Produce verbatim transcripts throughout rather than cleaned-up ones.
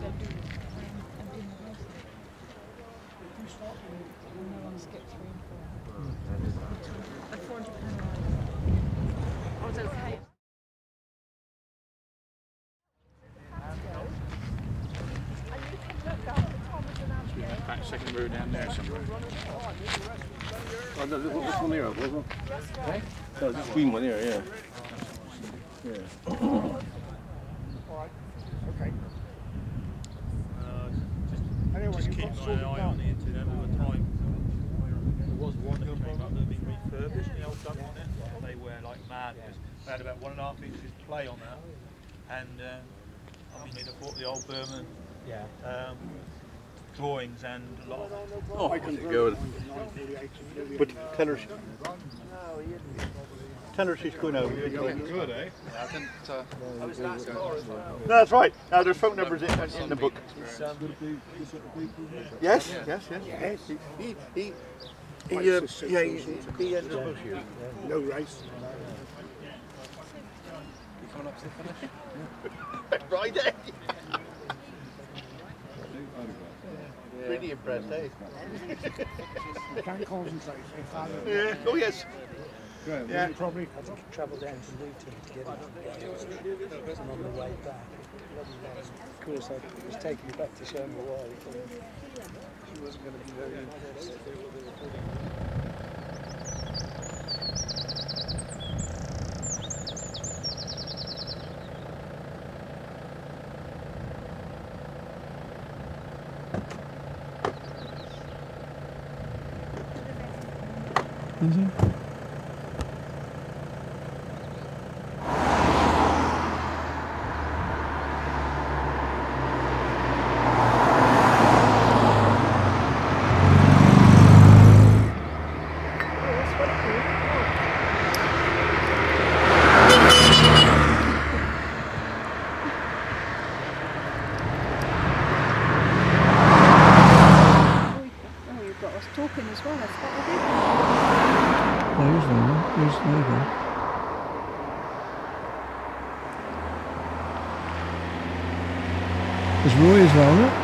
Back second row down there somewhere. Oh, no, this one here, wasn't it? Okay. No, this green one here, yeah. Yeah. Alright, okay. Uh, just, anyway, just keep my eye on the internet all the time. There was one that came up that had been refurbished, the old dump on it. They were like mad. They had about one and a half inches play on that. And um, I mean, they bought the old Burman Yeah. um, drawings and a lot of Oh, I can go. But tenor, tenor she's going over. Good, eh? I didn't. Uh, No, that's right. Now there's phone numbers in, in the book. Yes, yes, yes. Yes. He, he, he, he, uh, yeah, he, he ended up here. No race. you coming up to the finish? Right, eh? Really impressed, eh? You can't concentrate. Yeah. Oh, yes. Yeah. Probably, I think, travel down to Luton to get it. And on the way back. Of course, I was taking you back to show my wife. And she wasn't going to be very impressed. Mm-hmm. Talking as well, that's what I think. There's one, there's the other. There's Roy as well, isn't it?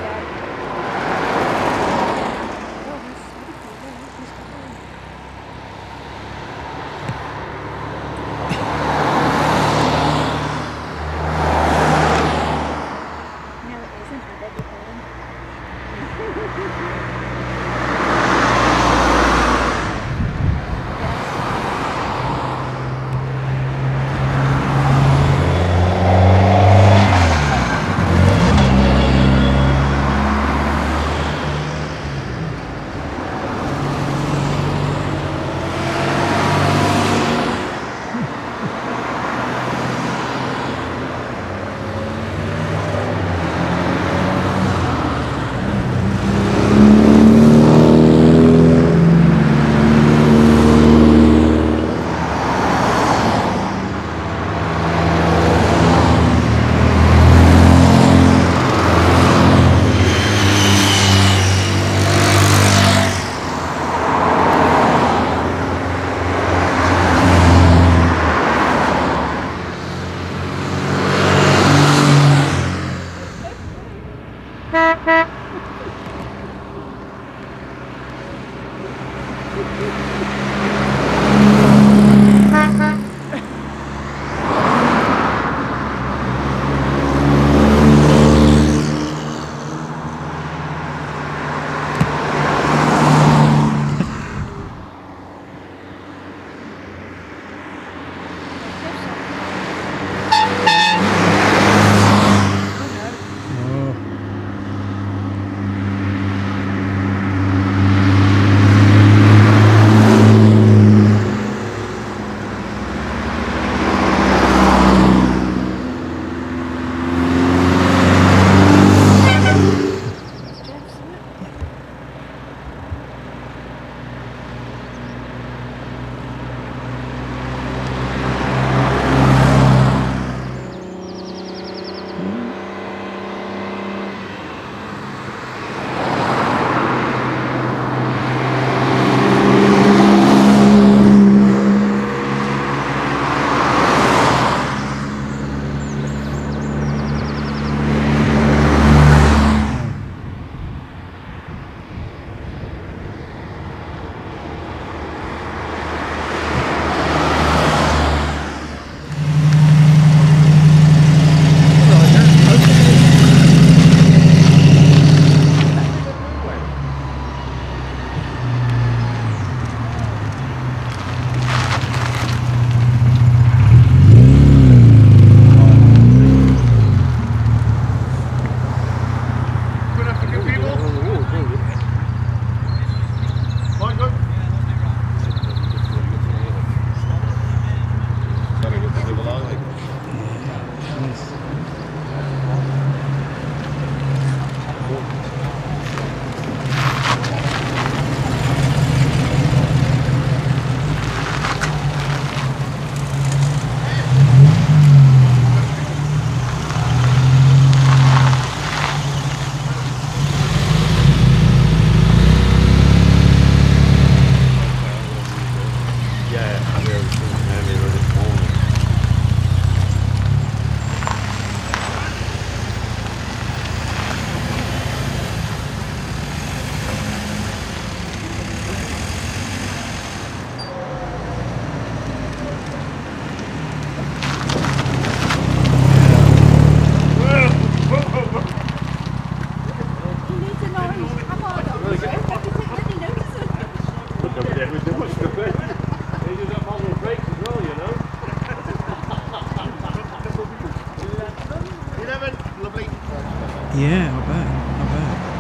Yeah, I bet. I bet.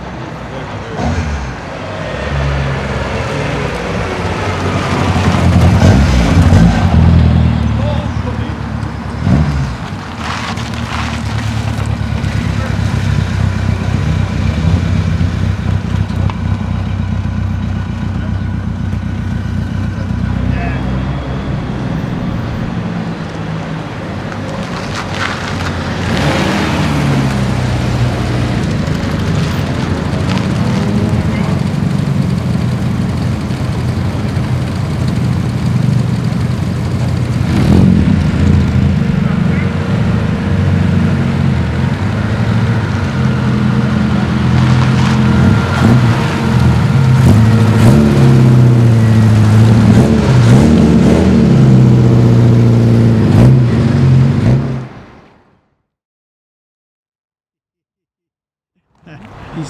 He's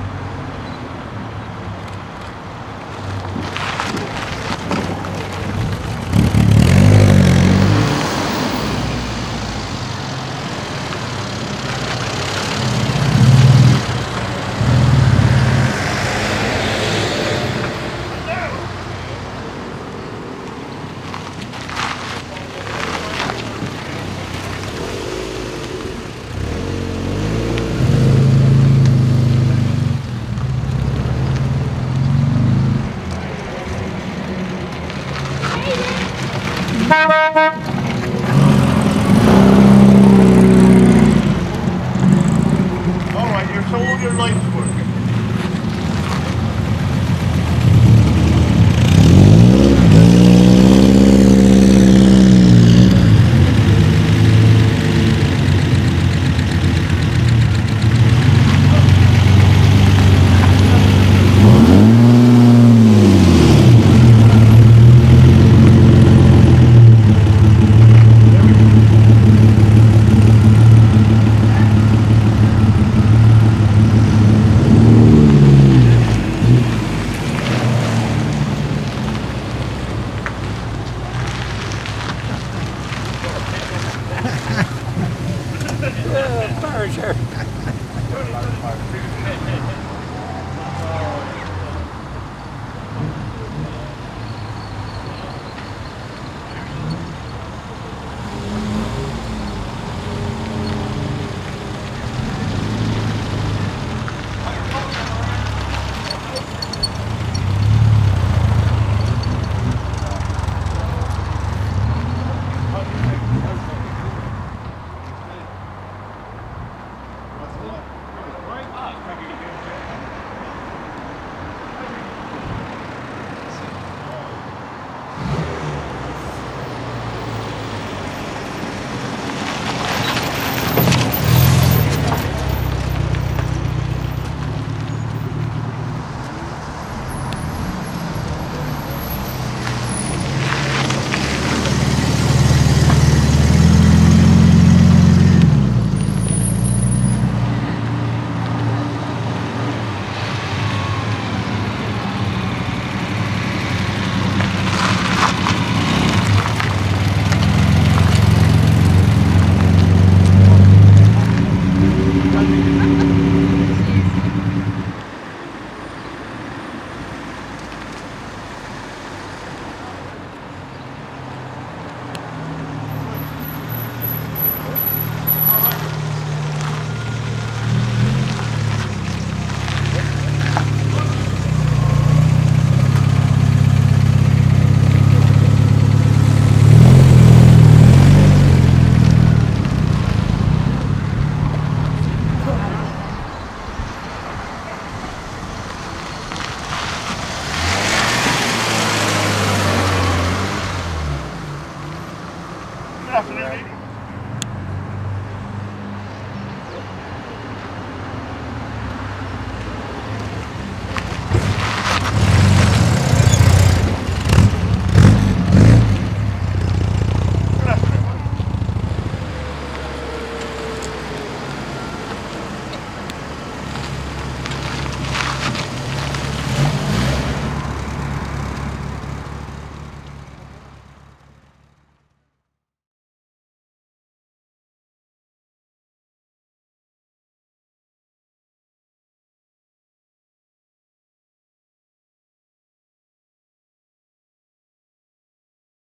Alright, you're so all your lights working. Furniture.